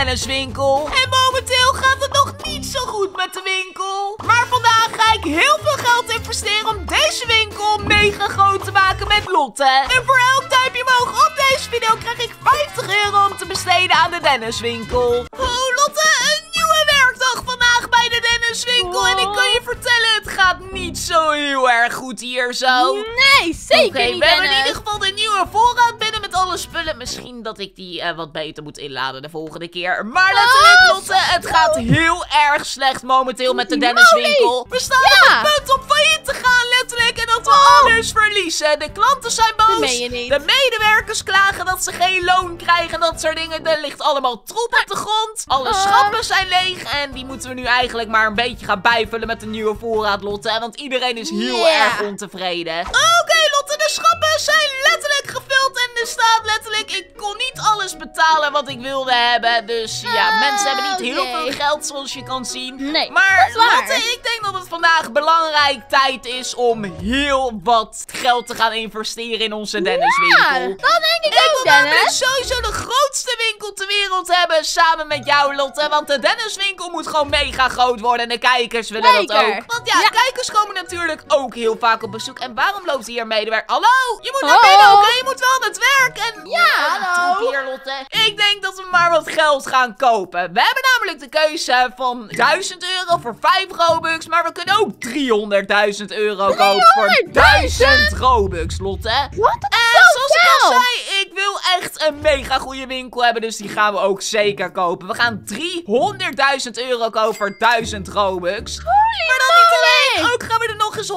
Denniswinkel. En momenteel gaat het nog niet zo goed met de winkel. Maar vandaag ga ik heel veel geld investeren om deze winkel mega groot te maken met Lotte. En voor elk duimpje omhoog op deze video krijg ik 50 euro om te besteden aan de Denniswinkel. Oh Lotte, een nieuwe werkdag vandaag bij de Denniswinkel. En ik kan je vertellen, het gaat niet zo heel erg goed hier zo. Nee, zeker niet, we hebben in Dennis. ieder geval de nieuwe voorraad binnen met alle spullen. Misschien dat ik die wat beter moet inladen de volgende keer. Maar letterlijk, Lotte, het gaat heel erg slecht momenteel met de Denniswinkel. We staan op het punt om failliet te gaan, letterlijk. En dat we alles verliezen. De klanten zijn boos. Dat meen je niet. De medewerkers klagen dat ze geen loon krijgen. Dat soort dingen. Er ligt allemaal troep op de grond. Alle schappen zijn leeg. En die moeten we nu eigenlijk maar een beetje gaan bijvullen met de nieuwe voorraad, Lotte. Want iedereen is heel erg ontevreden. Oké, Lotte, de schappen zijn letterlijk gevuld. En er staat letterlijk, ik kon niet alles betalen wat ik wilde hebben. Dus ja, mensen hebben niet heel veel geld zoals je kan zien. Nee, maar Lotte, ik denk dat het vandaag belangrijk tijd is om heel wat geld te gaan investeren in onze Denniswinkel. Ja, dat denk ik ook, wil namelijk Dennis. sowieso de grootste winkel ter wereld hebben samen met jou, Lotte. Want de Denniswinkel moet gewoon mega groot worden en de kijkers willen dat ook. Want ja, kijkers komen natuurlijk ook heel vaak op bezoek. En waarom loopt hier een medewerker? Hallo, je moet naar binnen, oké? Je moet wel aan het werk. En hallo. hier, Lotte. Ik denk dat we maar wat geld gaan kopen. We hebben namelijk de keuze van 1000 euro voor 5 Robux. Maar we kunnen ook 300.000 euro kopen voor 1000 Robux, Lotte. Wat? En zoals ik al zei, ik wil echt een mega goede winkel hebben. Dus die gaan we ook zeker kopen. We gaan 300.000 euro kopen voor 1000 Robux. Maar dan niet alleen. Ook gaan we er nog eens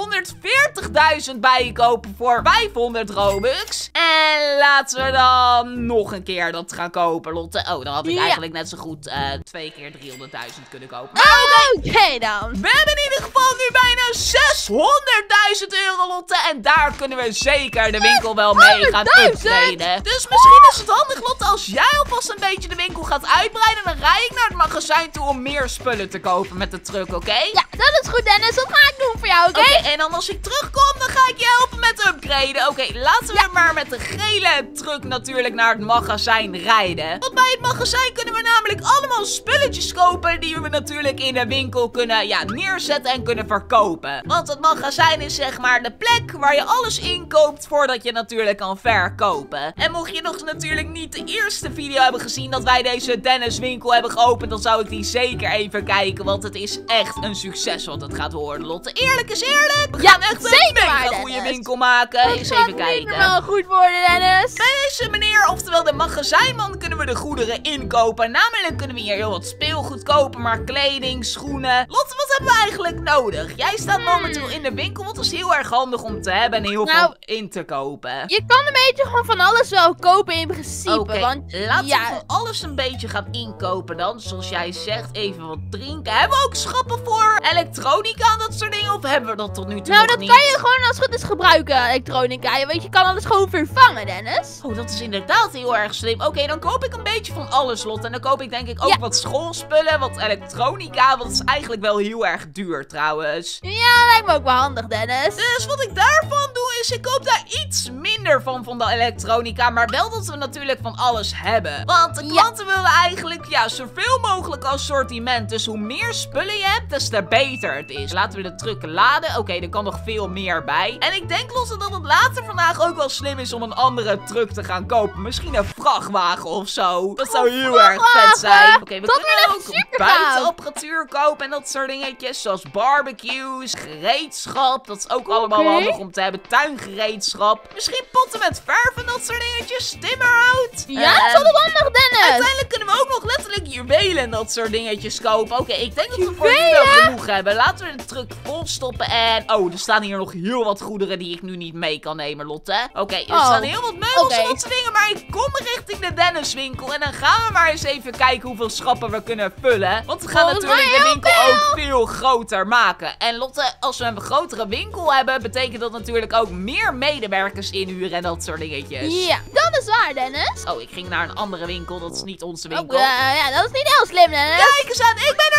140.000 bij kopen voor 500 Robux. En laten we dan nog een keer dat gaan kopen, Lotte. Oh, dan had ik eigenlijk net zo goed 2 keer 300.000 kunnen kopen. Oké dan. We hebben in ieder geval nu bijna 600.000 euro, Lotte. En daar kunnen we zeker de winkel wel mee gaan upgraden. Dus misschien is het handig, Lotte, als jij alvast een beetje de winkel gaat uitbreiden. Dan rij ik naar het magazijn toe om meer spullen te kopen met de truck, oké? Ja, dat is goed, Dennis. Dat ga ik doen voor jou, oké? En dan als ik terugkom, dan ga ik je helpen met upgraden. Oké, laten we maar met de gele truck natuurlijk naar het magazijn rijden. Want bij het magazijn kunnen we namelijk allemaal spulletjes kopen die we natuurlijk in de winkel kunnen neerzetten en kunnen verkopen. Want het magazijn is zeg maar de plek waar je alles inkoopt voordat je natuurlijk kan verkopen. En mocht je nog natuurlijk niet de eerste video hebben gezien dat wij deze Denniswinkel hebben geopend, dan zou ik die zeker even kijken. Want het is echt een succes wat het gaat worden, Lotte. Eerlijk is eerlijk. We gaan echt een mega goede winkel maken. Eens even kijken. Wel goed worden, Dennis. Bij deze meneer, oftewel de magazijnman, kunnen we de goederen inkopen. Namelijk kunnen we hier heel wat speelgoed kopen, maar kleding, schoenen. Lotte, wat hebben we eigenlijk nodig? Jij staat momenteel in de winkel, wat is heel erg handig om te hebben en heel veel in te kopen. Je kan een beetje gewoon van alles wel kopen in principe. Want laten we van alles een beetje gaan inkopen dan. Zoals jij zegt, even wat drinken. Hebben we ook schappen voor elektronica en dat soort dingen? Of hebben we dat tot nu toe nog niet? Nou, dat kan je gewoon als het goed is gebruiken, elektronica. Je weet, je kan alles gewoon vervangen, Dennis. Oh, dat is inderdaad heel erg slim. Oké, dan koop ik een beetje van alles, Lotte. En dan koop ik denk ik ook wat schoolspullen, wat elektronica. Want dat is eigenlijk wel heel erg duur trouwens. Ja, lijkt me ook wel handig, Dennis. Dus wat ik daarvan doe is, ik koop daar iets minder van de elektronica. Maar wel dat we natuurlijk van alles hebben. Want de klanten willen eigenlijk, zoveel mogelijk assortiment. Dus hoe meer spullen je hebt, des te beter het is. Laten we de truck laden. Oké, er kan nog veel meer bij. En ik denk, Lotte, dat het later vandaag ook wel slim is om een andere truck te gaan kopen. Misschien een vrachtwagen of zo. Dat zou heel erg vet zijn. Oké, we kunnen ook buitenapparatuur kopen en dat soort dingetjes. Zoals barbecues, gereedschap. Dat is ook allemaal handig om te hebben. Tuingereedschap. Misschien potten met verf en dat soort dingetjes. Timmerhout. Ja, dat is wel handig, Dennis. Uiteindelijk kunnen we ook nog letterlijk juwelen en dat soort dingetjes kopen. Oké, ik denk dat we voor nu wel genoeg hebben. Laten we de truck vol stoppen. En er staan hier nog heel wat goederen die ik nu niet mee kan nemen, Lotte. Oké, er staan heel wat meubels en dat soort dingen. Maar ik kom richting de Denniswinkel. En dan gaan we maar eens even kijken hoeveel schappen we kunnen vullen. Want we gaan natuurlijk de winkel ook veel groter maken. En Lotte, als we een grotere winkel hebben, betekent dat natuurlijk ook meer medewerkers inhuren en dat soort dingetjes. Ja, dat is waar, Dennis. Oh, ik ging naar een andere winkel. Dat is niet onze winkel. Ja, dat is niet heel slim, Dennis. Kijk eens aan, ik ben er, Lotte.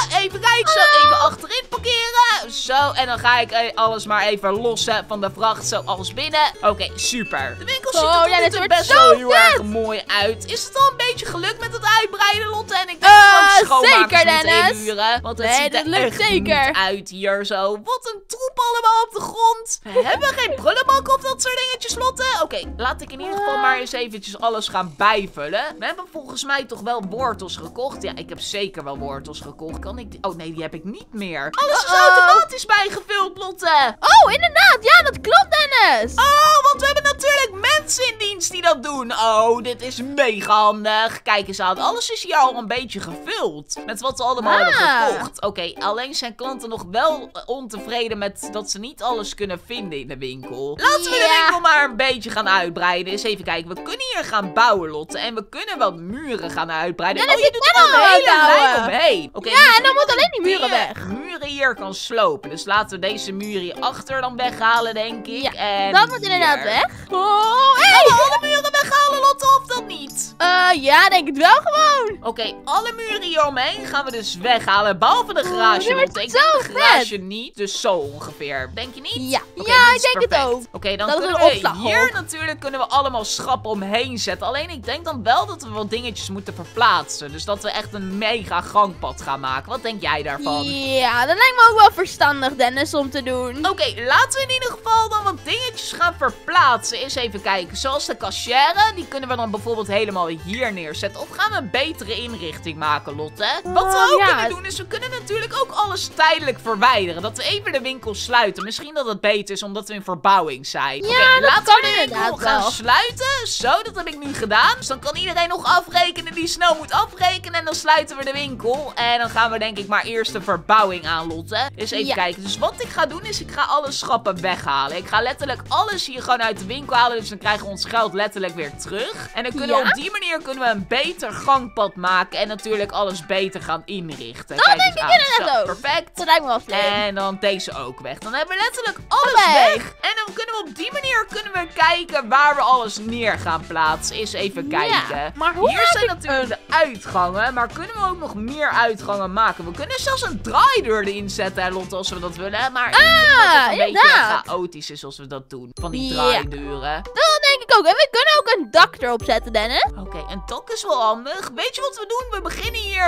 Even kijken, zo even achterin parkeren. Zo, en dan ga ik alles maar even lossen van de vracht, zo alles binnen. Oké, super. De winkel ziet er best wel heel erg mooi uit. Is het al een beetje gelukt met het uitbreiden, Lotte? En ik denk dat we schoonmakers moeten inhuren. Want het ziet er echt niet uit hier zo. Wat een troep allemaal op de grond. We hebben geen prullenbak of dat soort dingetjes, Lotte. Oké, laat ik in ieder geval maar eens eventjes alles gaan bijvullen. We hebben volgens mij toch wel wortels gekocht. Ja, ik heb zeker wel wortels gekocht. Kan ik die... Oh nee, die heb ik niet meer. Alles is automatisch bijgevuld, Lotte. Oh, inderdaad. Ja, dat klopt, Dennis. Oh, want we hebben natuurlijk mensen in dienst die dat doen. Oh, dit is mega handig. Kijk eens aan. Alles is hier al een beetje gevuld. Met wat we allemaal hebben gekocht. Oké, alleen zijn klanten nog wel ontevreden met dat ze niet alles kunnen vinden in de winkel. Laten we de winkel maar een beetje gaan uitbreiden. Eens even kijken. We kunnen hier gaan bouwen, Lotte. En we kunnen wat muren gaan uitbreiden. Dennis, je doet er een hele lijn omheen. Okay, ja, en dan moeten alleen die muren weg. Muren hier kan slopen. Dus laten we deze muren hier achter dan weghalen, denk ik. Ja, en dat moet inderdaad weg. Oh, hey! Gaan we alle muren weghalen, Lotte, of dat niet? Ja, denk het wel gewoon. Oké, alle muren hier omheen gaan we dus weghalen. Behalve de garage, Lotte. Ik denk de garage niet. Dus zo ongeveer. Denk je niet? Ja, ja, ik denk het ook. Oké, dan kunnen we hier natuurlijk allemaal schappen omheen zetten. Alleen ik denk dan wel dat we wat dingetjes moeten verplaatsen. Dus dat we echt een mega gangpad gaan maken. Wat denk jij daarvan? Ja, dat lijkt me ook wel verstandig, Dennis, om te doen. Oké, laten we in ieder geval dan wat dingetjes gaan verplaatsen. Eens even kijken. Zoals de cashier, die kunnen we dan bijvoorbeeld helemaal hier neerzetten. Of gaan we een betere inrichting maken, Lotte? Wat we ook kunnen doen is, we kunnen natuurlijk ook alles tijdelijk verwijderen. Dat we even de winkel sluiten. Misschien dat het beter is omdat we in verbouwing zijn. Ja, laten we de winkel gaan sluiten. Zo, dat heb ik nu gedaan. Dus dan kan iedereen nog afrekenen die snel moet afrekenen. En dan sluiten we de winkel. En dan gaan we denk ik maar eerst de verbouwing aan, Lotte. Dus even kijken. Dus wat ik ga doen is, ik ga alle schappen weghalen. Ik ga letterlijk alles hier gewoon uit de winkel halen. Dus dan krijgen we ons geld letterlijk weer terug. En dan kunnen we op die manier een beter gangpad maken. En natuurlijk alles beter gaan inrichten. Dat denk ik inderdaad ook. Perfect. Dat lijkt me wel slim. En dan deze ook weg. Dan hebben we letterlijk alles weg. En dan kunnen we op die manier kijken waar we alles neer gaan plaatsen. Eens even kijken. Ja, maar hoe hier zijn natuurlijk de uitgangen. Maar kunnen we ook nog meer uitgangen maken? We kunnen zelfs een draaideur erin zetten, Lotte, als we dat willen. Maar ik denk dat het een beetje chaotisch is als we dat doen. Van die draaideuren. Dat denk ik ook. En we kunnen ook een dak erop zetten, Dennis. Oké, een dak is wel handig. Weet je wat we doen? We beginnen hier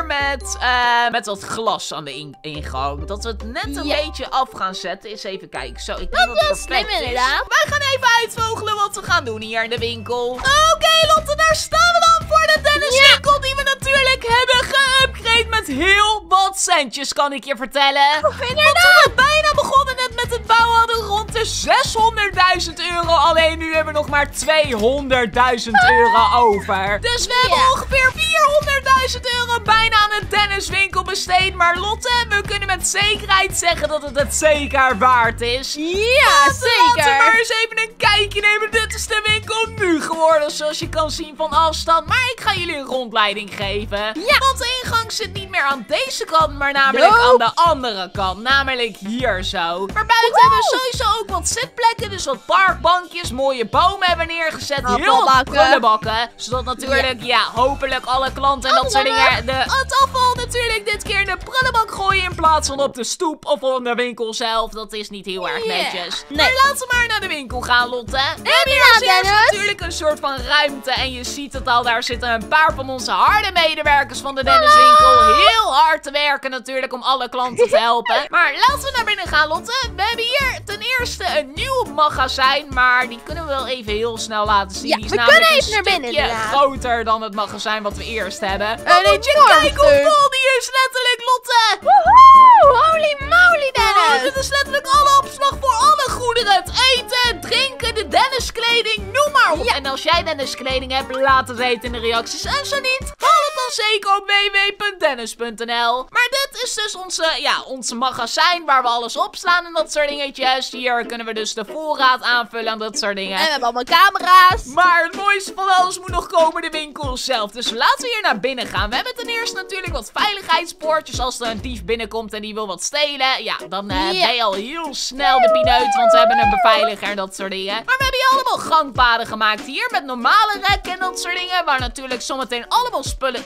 met wat glas aan de ingang. Dat we het net een beetje af gaan zetten. Eens even kijken. Zo, ik denk dat het perfect is. Wij gaan even uitvogelen wat we gaan doen hier in de winkel. Oké, Lotte, daar staan we dan voor de Denniswinkel die we natuurlijk hebben geüpgrade met heel wat centjes, kan ik je vertellen. Want toen we bijna begonnen net met het bouwen hadden we rond de 600.000 euro. Alleen nu hebben we nog maar 200.000 euro over. Dus we hebben ongeveer 400.000 euro bijna aan de Denniswinkel besteed. Maar Lotte, we kunnen met zekerheid zeggen dat het zeker waard is. Ja, zeker. Laten we maar eens even een kijkje nemen. Dit is de winkel nu geworden, zoals je kan zien van afstand. Maar ik ga jullie een rondleiding geven. Ja. Want de ingang zit niet meer aan deze kant, maar namelijk aan de andere kant. Namelijk hier zo. Maar buiten hebben we sowieso ook wat zitplekken. Dus wat parkbankjes, mooie bomen hebben neergezet. Heel wat prullenbakken. Zodat natuurlijk, hopelijk alle klanten en dat soort dingen het afval natuurlijk dit keer in de prullenbak gooien in plaats van op de stoep of op de winkel zelf. Dat is niet heel erg netjes. Nee. Maar laten we maar naar de winkel gaan, Lotte. En hier is natuurlijk een soort van ruimte. En je ziet het al, daar zitten een paar van onze harde medewerkers van de Denniswinkel. Heel hard te werken natuurlijk om alle klanten te helpen. Maar laten we naar binnen gaan, Lotte. We hebben hier ten eerste een nieuw magazijn. Maar die kunnen we wel even heel snel laten zien. Ja, die is we namelijk kunnen even een naar binnen, stukje groter dan het magazijn wat we eerst hebben. En moet je kijken hoe vol die is, letterlijk, Lotte. Woehoe, holy moly, Dennis. Dit is letterlijk alle opslag voor alle goederen. Het eten, drinken, de Denniskleding, noem maar op. En als jij Denniskleding hebt, laat het weten in de reacties. En zo niet, haal het dan zeker op www.dennis.nl. Maar dit is dus onze magazijn waar we alles opslaan en dat soort dingetjes. Hier kunnen we dus de voorraad aanvullen en dat soort dingen. En we hebben allemaal camera's. Maar het mooiste van alles moet nog komen, de winkel zelf. Dus laten we hier naar binnen gaan. We hebben ten eerste natuurlijk wat veiligheidspoortjes. Als er een dief binnenkomt en die wil wat stelen, ja, dan ben je al heel snel de pineut, want we hebben een beveiliger en dat soort dingen. Maar we hebben hier allemaal gangpaden gemaakt hier met normale rekken en dat soort dingen. Waar natuurlijk zometeen allemaal spullen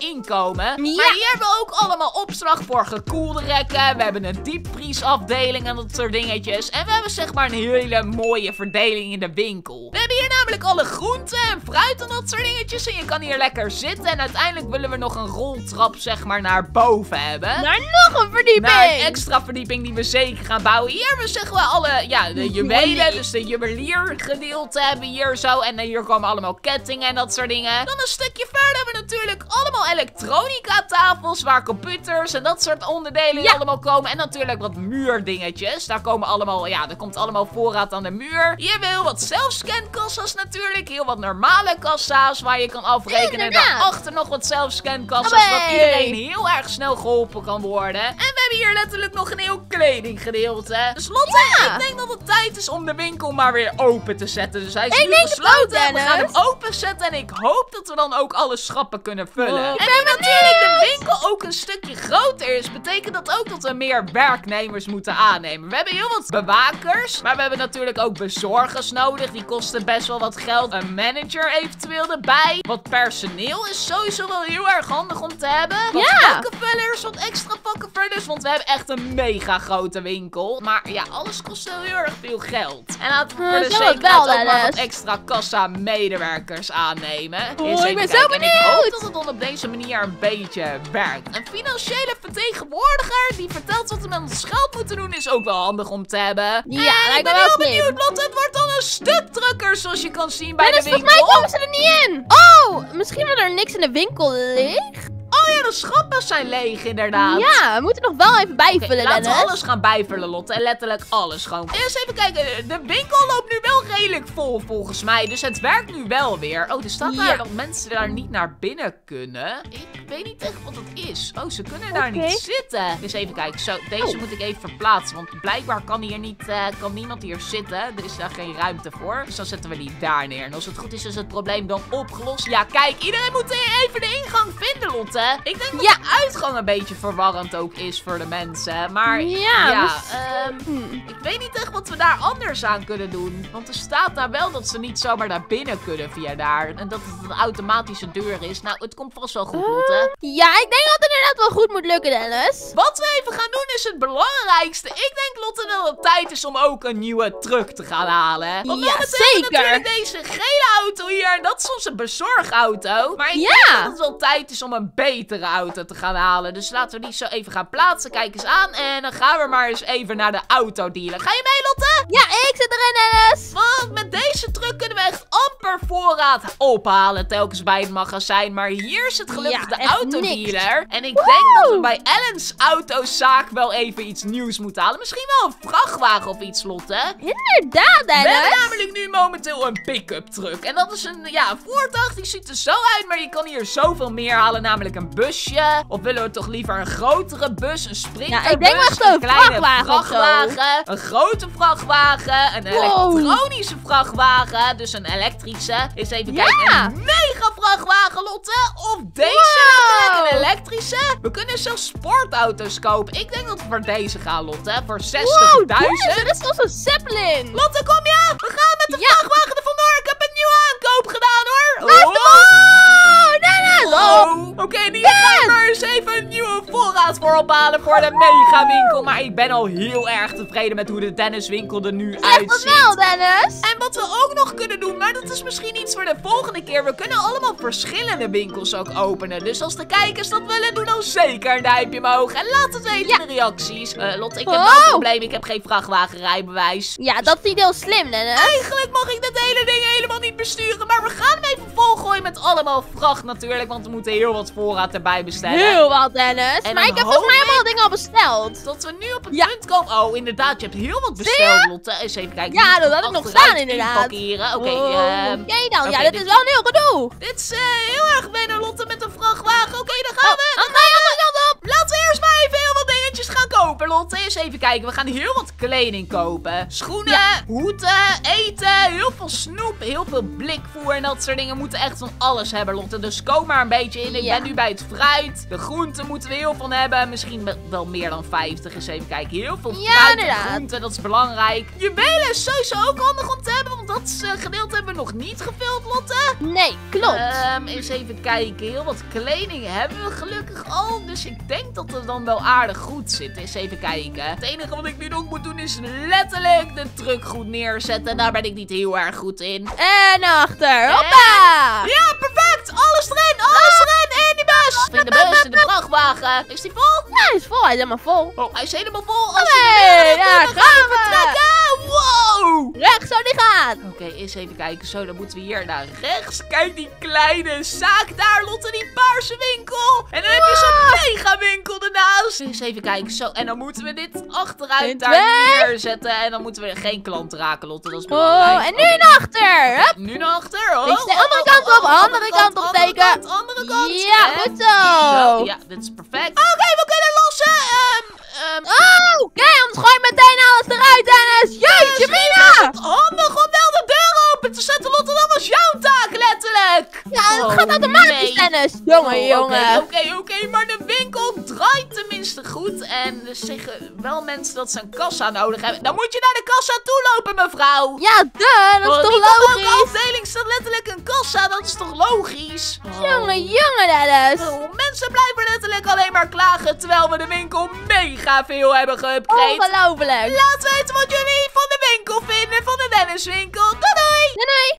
inkomen. Ja. Maar hier hebben we ook allemaal opslag voor gekoelde rekken. We hebben een diepvriesafdeling en dat soort dingetjes. En we hebben zeg maar een hele mooie verdeling in de winkel. We hebben hier namelijk alle groenten en fruit en dat soort dingetjes. En je kan hier lekker zitten. En uiteindelijk willen we nog een roltrap zeg maar naar boven hebben. Naar nog een verdieping. Naar een extra verdieping die we zeker gaan bouwen. Hier hebben we zeggen we alle, ja, de juwelen. Dus de juwelier gedeelte hebben we hier zo. En hier komen allemaal kettingen en dat soort dingen. Dan een stukje verder hebben we natuurlijk allemaal elektronica tafels. Waar computers en dat soort onderdelen allemaal komen. En natuurlijk wat muurdingetjes. Daar komen allemaal, ja, er komt allemaal voorraad aan de muur. Hier hebben we heel wat zelfscankassa's natuurlijk. Heel wat normale kassa's waar je kan afrekenen. En daarachter nog wat zelfscankassa's. Zodat iedereen heel erg snel geholpen kan worden. En we hebben hier letterlijk nog een heel kledinggedeelte. Dus Lotte, ik denk dat het tijd is om de winkel maar weer open te zetten. Dus hij is nu gesloten. We gaan hem openzetten. En ik hoop dat we dan ook alle schappen kunnen vullen. En nu natuurlijk de winkel ook een stukje groter is, betekent dat ook dat we meer werknemers moeten aannemen. We hebben heel wat bewakers, maar we hebben natuurlijk ook bezorgers nodig. Die kosten best wel wat geld. Een manager eventueel erbij. Wat personeel is sowieso wel heel erg handig om te hebben. Wat vakkenvullers, wat extra vakkenvullers, want we hebben echt een mega grote winkel. Maar ja, alles kost wel heel erg veel geld. En laten we voor de zekerheid ook maar wat extra kassa medewerkers aannemen. Ik ben zo benieuwd. Ik hoop dat het dan op deze manier een beetje werkt. Een financiële vertegenwoordiger die vertelt wat we met ons geld moeten doen is ook wel handig om te hebben. Ja, ik ben heel benieuwd, Lotte. Het wordt dan een stuk drukker zoals je kan zien bij de winkel. Volgens mij komen ze er niet in. Oh, misschien dat er niks in de winkel ligt. Oh ja, de schappen zijn leeg inderdaad. Ja, we moeten nog wel even bijvullen, laten Dennis. we alles gaan bijvullen, Lotte. En letterlijk alles gewoon. Eerst even kijken. De winkel loopt nu wel redelijk vol volgens mij. Dus het werkt nu wel weer. Oh, er staat daar dat mensen daar niet naar binnen kunnen. Ik weet niet echt wat het is. Oh, ze kunnen daar niet zitten. Dus even kijken. Zo, deze moet ik even verplaatsen. Want blijkbaar kan hier niet, kan niemand hier zitten. Er is daar geen ruimte voor. Dus dan zetten we die daar neer. En als het goed is het probleem dan opgelost. Ja, kijk. Iedereen moet even de ingang vinden, Lotte. Ik denk dat de uitgang een beetje verwarrend ook is voor de mensen. Maar ik weet niet echt wat we daar anders aan kunnen doen. Want er staat daar wel dat ze niet zomaar naar binnen kunnen via daar. En dat het een automatische deur is. Nou, het komt vast wel goed, Lotte. Ja, ik denk dat het inderdaad wel goed moet lukken, Dennis. Wat we even gaan doen is het belangrijkste. Ik denk, Lotte, dat het tijd is om ook een nieuwe truck te gaan halen. Want ja, zeker. Natuurlijk deze gele auto hier. En dat is onze bezorgauto. Maar ik denk dat het wel tijd is om een betere auto te gaan halen. Dus laten we die zo even gaan plaatsen. Kijk eens aan. En dan gaan we maar eens even naar de autodealer. Ga je mee, Lotte? Ja, ik zit erin, Dennis. Want met deze truck kunnen we echt amper voorraad ophalen telkens bij het magazijn. Maar hier zit gelukkig de autodealer. En ik denk dat we bij Ellen's autozaak wel even iets nieuws moeten halen. Misschien wel een vrachtwagen of iets, Lotte. Inderdaad, Dennis. We hebben namelijk nu momenteel een pick-up truck. En dat is een voertuig. Die ziet er zo uit. Maar je kan hier zoveel meer halen. Namelijk een busje. Of willen we toch liever een grotere bus? Een sprinterbus? Ja, ik denk wel een kleine vrachtwagen. Een grote vrachtwagen. Een elektronische vrachtwagen. Dus een elektrische. Eens even kijken. Een mega vrachtwagen, Lotte. Of deze. Een elektrische. We kunnen zelfs sportauto's kopen. Ik denk dat we voor deze gaan, Lotte. Voor 60.000. Dat is onze Zeppelin. Lotte, kom je? We gaan met de vrachtwagen er vandoor. Ik heb een nieuwe aankoop gedaan, hoor. Oké, die gaan we eens even een nieuwe voorraad voor ophalen voor de mega winkel. Maar ik ben al heel erg tevreden met hoe de Dennis winkel er nu uitziet. Wel, Dennis. En wat we ook nog kunnen doen, maar dat is misschien iets voor de volgende keer. We kunnen allemaal verschillende winkels ook openen. Dus als de kijkers dat willen, doen dan zeker een duimpje omhoog. En laat het weten in de reacties. Lotte, ik heb wel een probleem. Ik heb geen vrachtwagenrijbewijs. Ja, dat is niet heel slim, Dennis. Eigenlijk mag ik dit hele ding helemaal niet besturen. Maar we gaan hem even volgooien met allemaal vracht natuurlijk. Want we moeten heel wat voorraad erbij bestellen. Heel wat, Dennis. Maar ik heb volgens mij allemaal dingen al besteld. Tot we nu op het punt komen. Oh, inderdaad. Je hebt heel wat besteld, Lotte. Eens even kijken. Ja, dat had ik nog staan, inderdaad. Oké, dan. Ja, dit is wel een heel gedoe. Dit is heel erg wennen, Lotte, met een vrachtwagen. Oké, dan gaan we. Andere kant op. Laten we eerst maar even heel wat dingetjes gaan kopen. kopen, Lotte. Eens even kijken. We gaan heel wat kleding kopen. Schoenen, hoeden, eten, heel veel snoep, heel veel blikvoer en dat soort dingen. We moeten echt van alles hebben, Lotte. Dus koop maar een beetje in. Ik ben nu bij het fruit. De groenten moeten we heel veel hebben. Misschien wel meer dan 50. Eens even kijken. Heel veel fruit en groenten, dat is belangrijk. Juwelen is sowieso ook handig om te hebben, want dat gedeelte hebben we nog niet gevuld, Lotte. Nee, klopt. Eens even kijken. Heel wat kleding hebben we gelukkig al. Dus ik denk dat het dan wel aardig goed zit. Eens even kijken. Het enige wat ik nu nog moet doen is letterlijk de truck goed neerzetten. Daar ben ik niet heel erg goed in. En achter. Hoppa! Ja, perfect. Alles erin. Alles erin. In die bus. In de bus, in de vrachtwagen. Is die vol? Ja, hij is vol. Hij is helemaal vol. Oh, hij is helemaal vol. Als Hey, daar dan gaan we vertrekken. Wow. Rechts zo die gaat. Oké, eens even kijken. Zo, dan moeten we hier naar rechts. Kijk, die kleine zaak daar, Lotte, die paarse winkel. En dan heb je zo'n mega winkel ernaast. Eens even kijken. Zo, en dan moeten we dit achteruit daar neerzetten. En dan moeten we geen klant raken, Lotte. Dat is belangrijk. En nu naar achter. Hup. Nu naar achter. Oh, De andere kant op. Andere kant op steken. Andere kant. Ja, goed zo. Ja, dit is perfect. Oké, we kunnen lossen. Oké, anders gooi je meteen alles eruit, Dennis. Jeetje, Mina. Handig om wel de deur open te zetten, Lotte. Dat was jouw taak, letterlijk. Ja, het gaat automatisch, Dennis. Jongen. Oké, maar de winkel draait tenminste goed. En er zeggen wel mensen dat ze een kassa nodig hebben. Dan moet je naar de kassa toe lopen, mevrouw. Ja, dat is toch logisch? In elke afdeling staat letterlijk een kassa. Dat is toch logisch? Jongen, Dennis. Mensen blijven letterlijk alleen maar klagen. Terwijl we de winkel mega veel hebben geüpgrade. Ongelooflijk. Laat weten wat jullie van de winkel vinden. Van de Denniswinkel. Doei doei! Doei.